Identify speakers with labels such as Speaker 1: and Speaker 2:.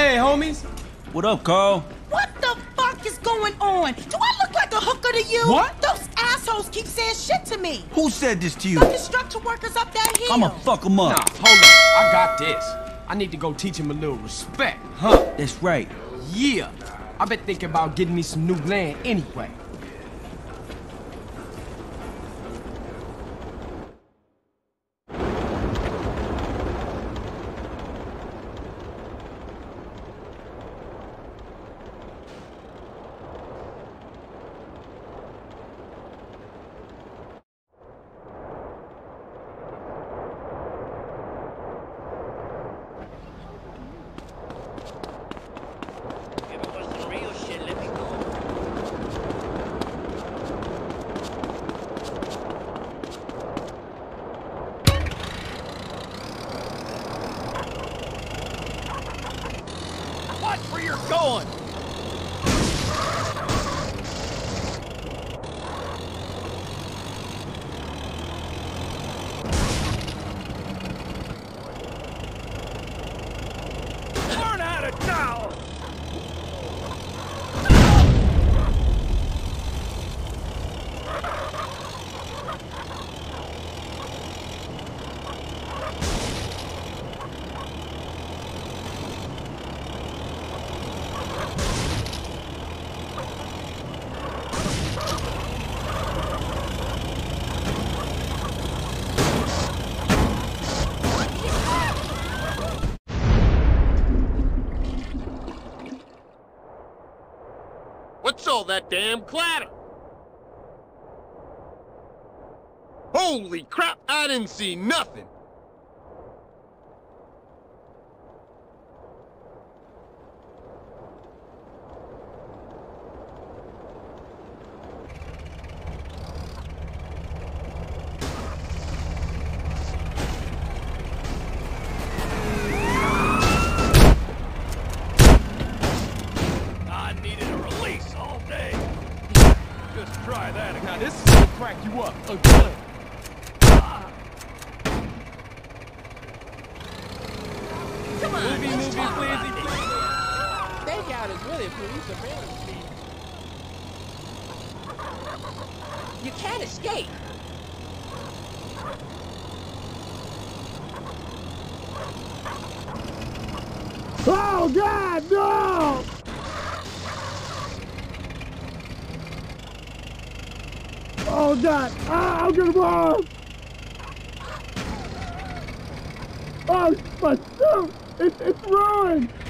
Speaker 1: Hey, homies.
Speaker 2: What up, Carl?
Speaker 3: What the fuck is going on? Do I look like a hooker to you?
Speaker 1: What?
Speaker 3: Those assholes keep saying shit to me.
Speaker 2: Who said this to you?
Speaker 3: The construction workers up that hill.
Speaker 2: I'ma fuck 'em up.
Speaker 1: Nah, hold up. I got this. I need to go teach him a little respect, huh?
Speaker 2: That's right.
Speaker 1: Yeah. I've been thinking about getting me some new land anyway.
Speaker 4: Watch where you're going! Learn how to dial!
Speaker 5: What's all that damn clatter? Holy crap, I didn't see nothing!
Speaker 4: I needed a release all day. Just try that again. Now this is gonna crack you up again.
Speaker 6: Come on,
Speaker 4: Movie,
Speaker 6: let's talk
Speaker 4: please.
Speaker 6: about this. Stakeout is really police surveillance speed. You can't escape.
Speaker 7: Oh God, no! Oh God! Ah, I'm gonna move! Oh, my suit! It's ruined!